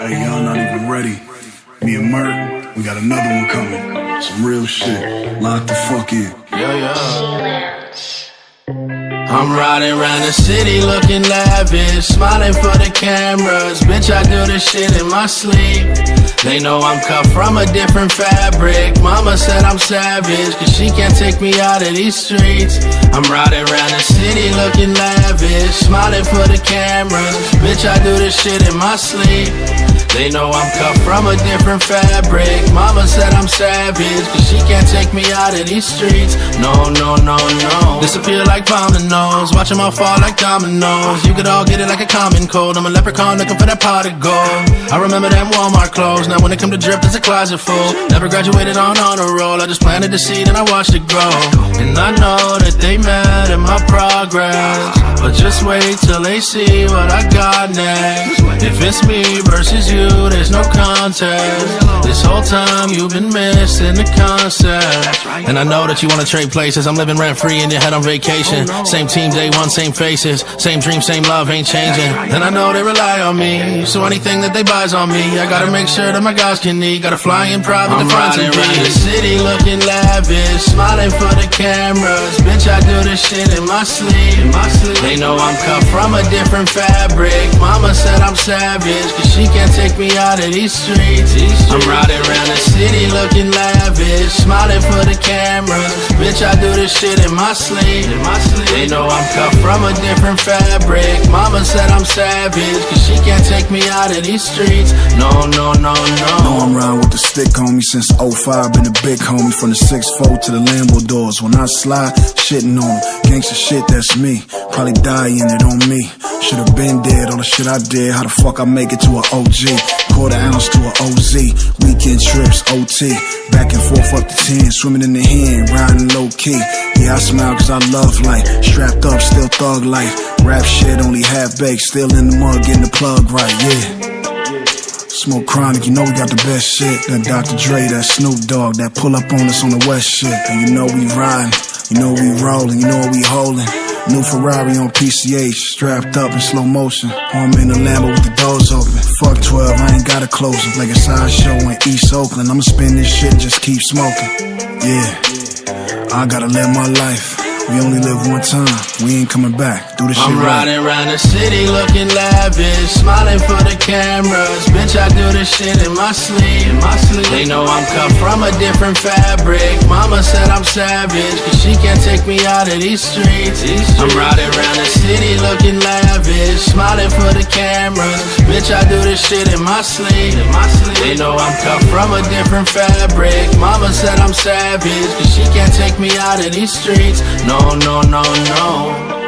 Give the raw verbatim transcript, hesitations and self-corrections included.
Hey, y'all not even ready. Me and Merk, we got another one coming. Some real shit. Lock the fuck in. Yo, yo. I'm riding around the city looking lavish, smiling for the cameras. Bitch, I do this shit in my sleep. They know I'm cut from a different fabric. Mama said I'm savage, cause she can't take me out of these streets. I'm riding around the city looking lavish, smiling for the cameras. Bitch, I do this shit in my sleep. They know I'm cut from a different fabric. Mama said I'm savage, cause she can't take me out of these streets. No, no, no, no. Disappear like dominoes, watch them all fall like dominoes. You could all get it like a common cold. I'm a leprechaun looking for that pot of gold. I remember them Walmart clothes. Now when it come to drip, there's a closet full. Never graduated on honor roll. I just planted the seed and I watched it grow. And I know that they mad at my progress, but just wait till they see what I got next. If it's me versus you, there's no contest. This whole time you've been missing the concept. And I know that you wanna trade places. I'm living rent free in your head on vacation. Same team day one, same faces, same dream, same love, ain't changing. And I know they rely on me, so anything that they buy's on me. I gotta make sure that my guys can eat. Gotta fly in private to find some peace. I'm the city looking lavish, smiling for the cameras. Bitch, I do this shit in my sleep. They know I'm cut from a different fabric. Mama said I'm savage, cause she can't take me out of these streets. I'm riding around the city looking lavish, smiling for the cameras. Bitch, I do this shit in my sleep. They know I'm cut from a different fabric. Mama said I'm savage, cause she can't take me out of these streets. No, no, no, no. Know I'm riding with the stick, homie, since oh five. Been a big homie from the six four to the Lambo doors. When I slide, shitting on them. Gangsta shit, that's me. Probably die in it on me. Should've been dead, all the shit I did. How the fuck I make it to an O G? Quarter ounce to an O Z. Weekend trips, O T. Back and forth up to ten. Swimming in the hen, riding low key. Yeah, I smile cause I love life. Strapped up, still thug life. Rap shit only half baked. Still in the mud, getting the plug right, yeah. Smoke chronic, you know we got the best shit. That Doctor Dre, that Snoop Dogg, that pull up on us on the West shit. And you know we riding, you know we rolling, you know we holding. New Ferrari on P C H, strapped up in slow motion. I'm in the Lambo with the doors open. Fuck twelve, I ain't gotta close it. Like a sideshow in East Oakland. I'ma spin this shit and just keep smoking. Yeah, I gotta live my life. We only live one time, we ain't coming back. Do this shit I'm right. riding around the city looking lavish, smiling for the cameras. Bitch, I do this shit in my sleep. They know I'm cut from a different fabric. Mama said I'm savage, cause she can't take me out of these streets. I'm riding around the city looking lavish, smiling for the cameras. Bitch, I do this shit in my sleep. They know I'm cut from a different fabric. Mama said I'm savage, cause she can't take me out of these streets. No, no, no, no.